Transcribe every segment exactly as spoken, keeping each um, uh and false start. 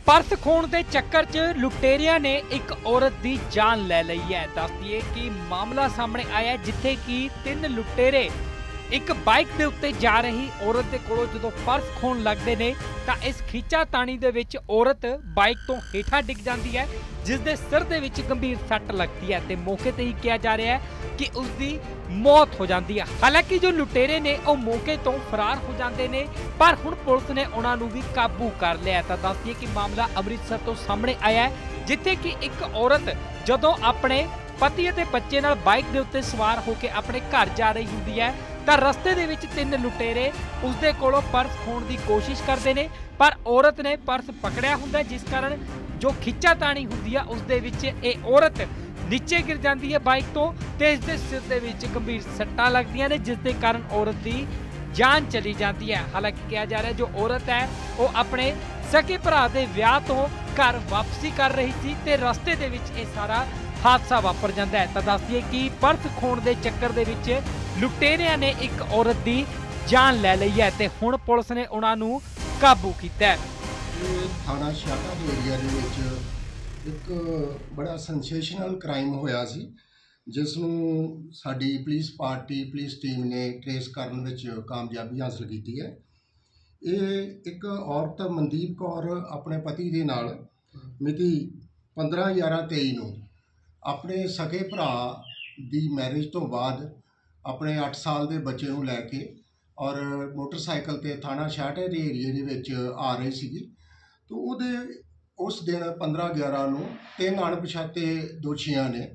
Purse खोण के चक्कर च लुटेरिया ने एक औरत की जान ले ली है। दस दिए कि मामला सामने आया जिथे कि तीन लुटेरे एक बाइक के उत्ते जा रही औरत के कोलों जो पर्स खोण लगते हैं तो इस खींचातानी दे विच औरत बाइक तो हेठा डिग जाती है, जिस दे सिर दे विच गंभीर सट लगती है। तो मौके ते ही कहा जा रहा है कि उसकी मौत हो जाती है। हालांकि जो लुटेरे ने वो मौके तो फरार हो जाते हैं, पर हुण पुलिस ने उन्होंने भी काबू कर लिया। तो दस दिए कि मामला अमृतसर तो सामने आया है, जिथे कि एक औरत जदों अपने पति और बच्चे नाल बाइक के उत्ते सवार होकर अपने घर जा रही होंदी है तो रस्ते दे विच तीन लुटेरे उसदे कोलों पर्स खोण की कोशिश करते हैं, पर औरत ने पर्स पकड़िया हुंदा, जिस कारण जो खिच्चातानी हुंदी है उस दे विच ये औरत नीचे गिर जाती है बाइक तो ते इस दे सिर दे विच गंभीर सट्टां लगदियां ने, जिस दे कारण औरत की जान चली जाती है। हालांकि कहा जा रहा है जो औरत है वो अपने सके भरा दे विआह तो घर वापसी कर रही थी ते रस्ते दे विच ये सारा हादसा वापर जाता है। तो दस दिए कि पर्स खोण के चक्कर दे विच लुटेरिया ने एक औरत की जान ले ली है ते हुण पुलिस ने उन्होंने काबू किया है। थाना शाखा के एरिया दे विच एक बड़ा सेंसेशनल क्राइम होया सी, जिसनूं साडी पुलिस पार्टी पुलिस टीम ने ट्रेस करन विच कामयाबी हासिल की है। ये एक औरत मनदीप कौर अपने पति दे नाल मिति पंद्रह ग्यारह तेई नूं अपने सके भरा दी मैरिज तो बाद अपने अठ साल के बच्चे नूं लैके और मोटरसाइकिल ते थाना शाहटे के एरिए दे विच आ रही सी। तो उहदे उस दिन पंद्रह ग्यारह नूं तीन अणपछाते दोषियों ने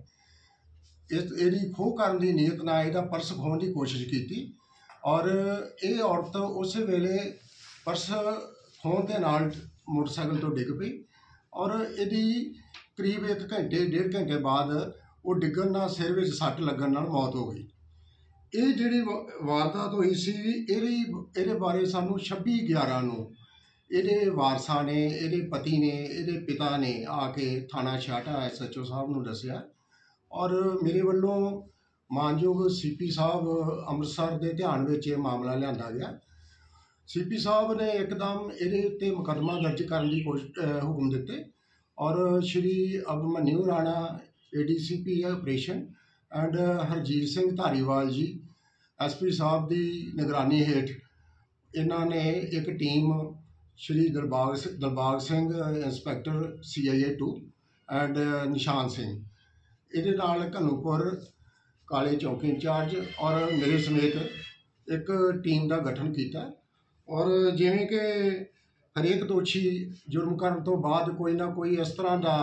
इस इहदी खोह करन दी नीयत नाल इहदा पर्स खोहण की कोशिश की और ये औरत उस वेले पर्स खोहण दे नाल मोटरसाइकिल तो डिग पई और इहदी करीब एक घंटे डेढ़ घंटे बाद वो डिगन नाल सिर विच सट लगन नाल मौत हो गई। ये जिहड़ी वारदात हुई सी इहदी इहदे बारे सानूं छब्बी ग्यारह नूं इहदे वारसां ने इहदे पति ने इहदे पिता ने आके थाना छाटा एस एच ओ साहब नूं दस्सिया और मेरे वल्लों मानयोग सी पी साहब अमृतसर के ध्यान में यह मामला लिया गया। सी पी साहब ने एकदम इहदे उत्ते मुकदमा दर्ज करने की कोशिश हुक्म दिते और Shri Abhimanyu Rana A D C P operation and Harjit Singh Dhariwal ji S P साहब की निगरानी हेठ इन्होंने एक team Shri Dilbagh Dilbagh Singh inspector C I A two and Nishan Singh ये घनूपुर काले चौकी इंचार्ज और मेरे समेत एक टीम का गठन किया और जिमें कि हरेक दोषी जुर्म करने तो बाद कोई ना कोई इस तरह का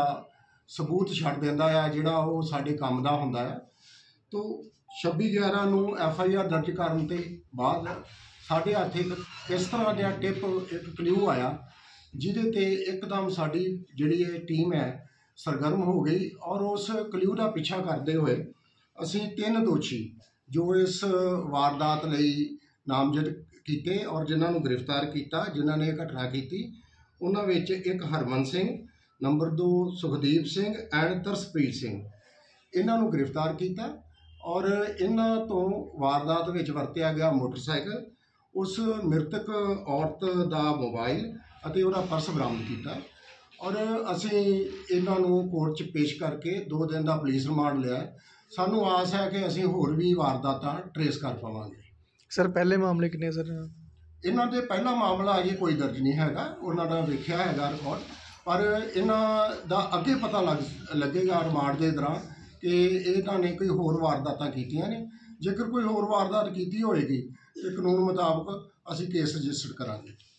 सबूत छड़ देंदा है जिहड़ा वो साडे काम दा हुंदा है। तो छब्बी ग्यारह नूं एफ आई आर दर्ज करने के बाद साडे हत्थ एक इस तरह का टिप एक क्ल्यू आया जिहदे ते एकदम साडी जिहड़ी ये टीम है सरगर्म हो गई और उस क्ल्यू का पीछा करते हुए असी तीन दोषी जो इस वारदात लई नामजद किए और जिन्होंने गिरफ्तार किया जिन्हों ने घटना की उन्होंने एक हरमन सिंह नंबर दो सुखदीप सिंह एंड तरसप्रीत सिंह इन्हों गिरफ्तार किया और इन्हों तो वारदात में वरत्या गया मोटरसाइकिल उस मृतक औरत का मोबाइल और उसका पर्स बरामद किया और असी इन्हों कोर्ट च पेश करके दो दिन का पुलिस रिमांड लिया। सानू आस है कि असी होर भी वारदातां ट्रेस कर पावांगे। सर पहले मामले कितने सर इन्हों दे पहला मामला अजे कोई दर्ज नहीं हैगा, उन्होंने वेख्या हैगा रिकॉर्ड, पर इन्हों दा अगे पता लग लगेगा रिमांड के दौरान कि इन्होंने कोई होर वारदातां कीतियां ने। जेकर कोई होर वारदात की होएगी तो कानून मुताबक असी केस रजिस्टर करांगे।